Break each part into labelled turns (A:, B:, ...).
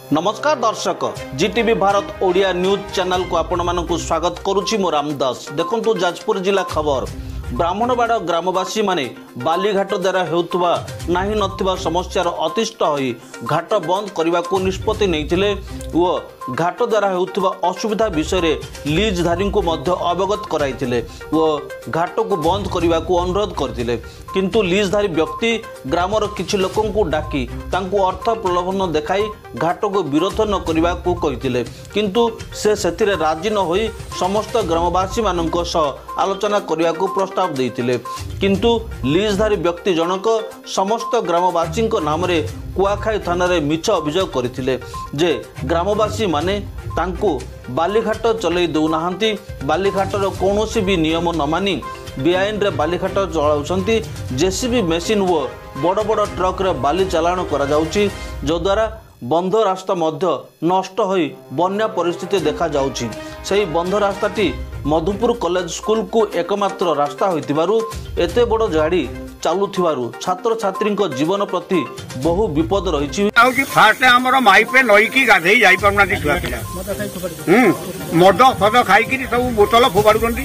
A: नमस्कार दर्शक GTV Bharat Odia news channel को आपण मानक स्वागत करुछि मो रामदास। देखंतु जाजपुर जिला खबर ब्राह्मणबाड़ ग्रामवासी माने बालीघाट द्वारा हेउतबा नाही नथिबा समस्यार अतिष्ठ होई घाट बंद करने को निष्पत्ति नैथिले ओ घाट द्वारा हेउतबा असुविधा विषय रे लीजधारी को मध्य अवगत कराइथिले ओ घाट को बंद करने को अनुरोध करथिले किंतु लीजधारी व्यक्ति ग्रामर किछि लोकन को डाकी तांको अर्थ प्रलोभन देखाई घाट को विरोध न करने को कहिथिले किंतु से सेथिरे राजी न होई समस्त ग्रामवासी मानक सह आलोचना करने को प्रस्ताव देइथिले किंतु लीजधारी व्यक्ति जनक समस्त ग्रामवासी नाम रे कुआखाई थाना रे मिछ अभियोग करथिले जे ग्रामवासी माने तांको बालीघाट चलै दउनाहांती बालीघाटर कोनोसी भी नियम न मानी बेआईन रे बालीघाट चलाउछंती जेसीबी मेसिन वो बड़ बड़ ट्रक रे बाली चालाण करा जाउची जो द्वारा बंध रास्ता मध्य नष्ट होई बन्या परिस्थिति देखा जाउची। सेही बंध रास्ताटी मधुपुर कॉलेज स्कूल को एकमात्र रास्ता होइतिबारु एते बड़ गाड़ी चालुथिबारु छात्र छात्री जीवन प्रति बहु विपद रही।
B: फास्ट हमर माई पे नई की गाधे जाई परना छुआ पिला मद फद खाई सब बोतल फोपाड़ुंट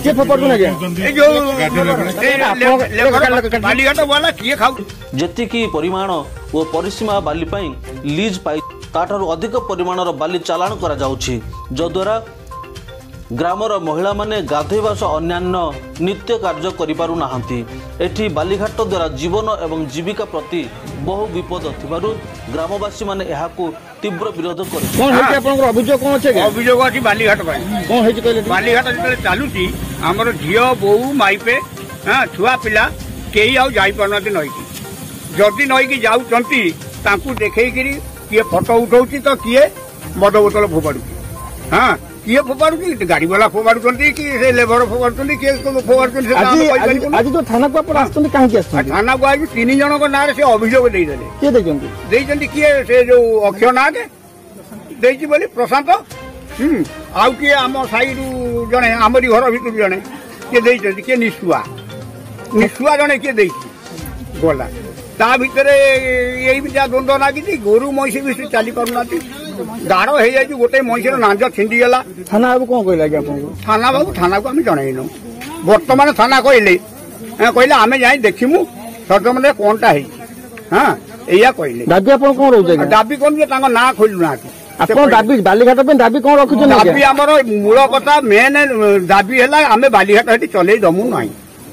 B: बालीघाट वाला किए खाऊ
A: जेतिकी परिमाण और परिसीमा बाली पाई लीज पाई ताठारु अधिक परिमाणर बाली चालाण करा जाउछि जो द्वारा ग्रामर महिला माने गाधोइबा सह अन्यान्य नित्य कार्य करिपारु नाहंती। एठी बालीघाट द्वारा जीवन एवं जीविका प्रति बहु विपद थिबारु ग्रामवासी माने एहाकु तीव्र विरोध कर
B: अभियोग अछि बालीघाट बालीघाट जो चालुची आमर झील बोऊ माई पे छुआ पिला कई आउ जाई पारनाती नईकी जदि नईकी जाऊँगी तांकू देखैकरी किए फोटो उठाउची तो किए मद बोतल फोपाड़ू हाँ किए फोपाड़ू गाड़ी वाला फोपाड़ू कि लेबर फोपाड़ू किए फोपाड़ू
C: आज तो थाना को आपण आस्तन काहे के आस्तन
B: थाना को आज 3 जन को नारे से अभियोग दे देले
C: के देजंती
B: किए से जो अक्षय नाग देछि बोली प्रशांत आउ किए आम साई रु जने हमरी घर भितर जने के देछि के निसुआ जने के देछि बोला ता भितर यही विचार द्वंद लगी गोरु महिषी भी चली पारना गाढ़ हो जाए गोटे महिषीर नांज छिंडी गला
C: थाना बाबू कौन कहला
B: थाना बाबू थाना को आम जनईनु बर्तमान थाना कहले कहले आम जाई देखिमु सर्जन कौनटा हाँ या कहले
C: दाबी आप कौन रोचे
B: दाबी कौन ना खोलु ना
C: आपन दाबी बालीघाट पे दाबी कौन रखुछन
B: दाबी हमर मूल कथा मेन दाबी हैला आमे बालीघाट हेटी चलै दमु नाही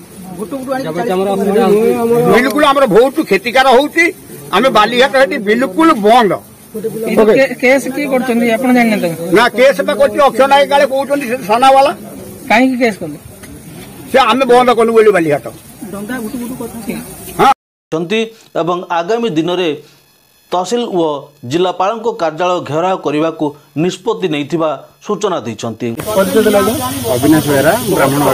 B: बिल्कुल आमर बहुत क्षतिकार होउची आमे बालीघाट हेटी बिल्कुल बंद
C: केस की करछन आपण जानि त
B: ना केस पे करछि अक्षय नायक काले कहउछन से थाना वाला
C: काहे की केस करले
B: से आमे बंद कलु बोली बालीघाट
C: डंगा गुटु गुटु कथा
A: हां चंती एवं आगामी दिन रे तहसील व जिलापाल कार्यालय घेराव करने को निष्पत्ति नहीं सूचना देते।
D: अविनाश बेहरा ब्राह्मणबाड़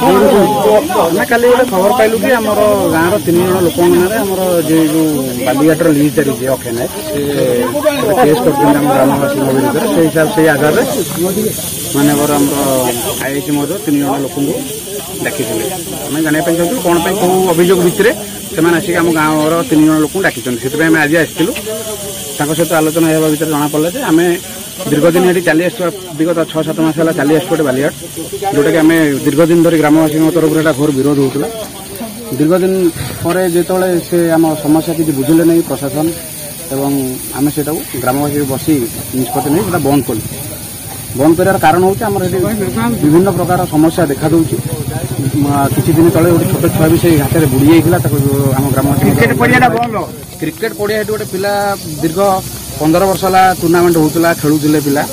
D: गाँव काली गोटे खबर पाइलु कि आम गाँव 3 जन लोक जो बालीघाटर लीज धरी अक्षय नायक केस कर ग्रामवासी विरुद्ध से हिसाब से आधार मानवर आईआईसी मध्य 3 जन लोक डाकी आम जानापी चाहूँ कौन कौ अभियोग भितर से आसिक आम गाँव 3 जन लोक डाकी से आज आसलु सहित आलोचना होगा भर जना पड़ा जे आम दीर्घदिन ये चली विगत 6-7 मास है चली आसटे बालीघाट जोटा कि आम दीर्घदिन धरी ग्रामवासी तरफ घोर विरोध होता दीर्घदिन पर जो से आम समस्या किसी बुझिले नहीं प्रशासन एवं आम से ग्रामवासी बसी निष्पत्ति नहीं से बंद कलु बंद कर कारण हूँ आम विभिन्न प्रकार समस्या देखा दूसरी किसी दिन तले गोटे छोट छुआ भी से घाट में बुड़ी जाता आम ग्रामवासी क्रिकेट पड़िया गोटे पिला दीर्घ 15 वर्ष है टूर्णामेंट होता खेलुले पिला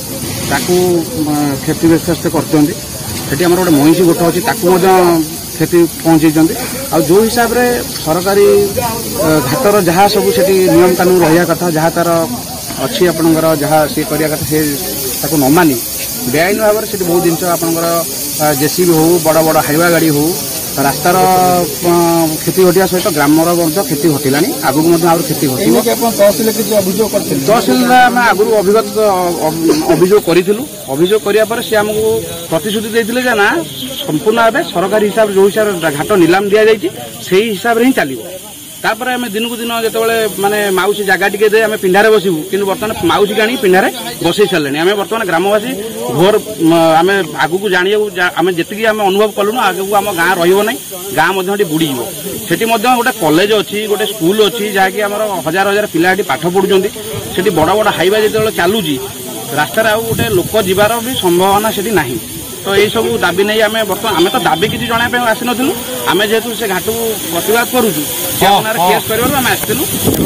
D: क्षतिग्रस्त करती आम गोटे महिषी गोट अच्छी क्षति पहुंचाई आ जो हिसाब से सरकारी घाटर जहाँ सब से नियम कानून रहा कथा जहाँ तार अच्छी आपंकर जहाँ सी करने कथा से न मानी बेआईन भाव से बहुत जिन आपंकर जेसीबी हो बड़ बड़ हाइवा गाड़ी हो रास्तार क्षति घटिया सहित ग्रामर क्षति घटला आगुक क्षति घट तहसील आगुरी अभियोग करूँ अभियोग करापर सी आमको प्रतिश्रुति देते ना संपूर्ण भाव सरकारी हिसाब जो हिसाब घाट नीलाम दि जाए से हिसाब से ही चलो तापर आम दिन को दिन जो माने माउसी जगह टी दे आम पिंडारे बसबू कि बर्तमान माउसी की आनी पिंडारे बसई सारे आम बर्तमान ग्रामवासी घोर आम आगू जाणी आम जी आम अनुभव कलुन आगू आम गाँ रही गाँ बुड़ी सेठी गोटे कॉलेज अच्छी गोटे स्कूल अच्छी जहाँकि आम हजार हजार पिला पाठ पढ़ुं से बड़ बड़ हाइवा जो चलुची रास्तार आउ गोटे लोक जीवार भी संभावना से ना तो यही सब दाबी नहीं आम बर्तमान आम तो दाबी किसी जनापे आसी नु आम जेहेतु से घाट को प्रतिवाद करुचु केस कर आसलु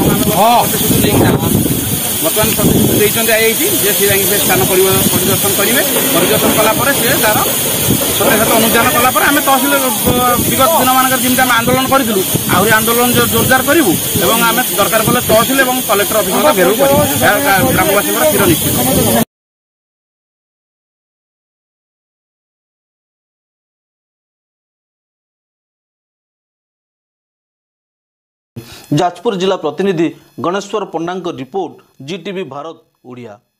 D: बर्तमान प्रतिश्रुति देते जे सी स्थान परिदर्शन करेंगे परिदर्शन कलापर सी तार सत्य सत्य अनुधान कलापर आम तहसिल विगत दिन मान जमी आम आंदोलन करूँ आहरी आंदोलन जोरदार करूँ और आम दरकार पड़े तहसिल और कलेक्टर अफिस घेराव कर ग्रामवासी स्थिर निश्चित।
A: जाजपुर जिला प्रतिनिधि गणेश्वर पंडा रिपोर्ट जीटीवी भारत ओडिया।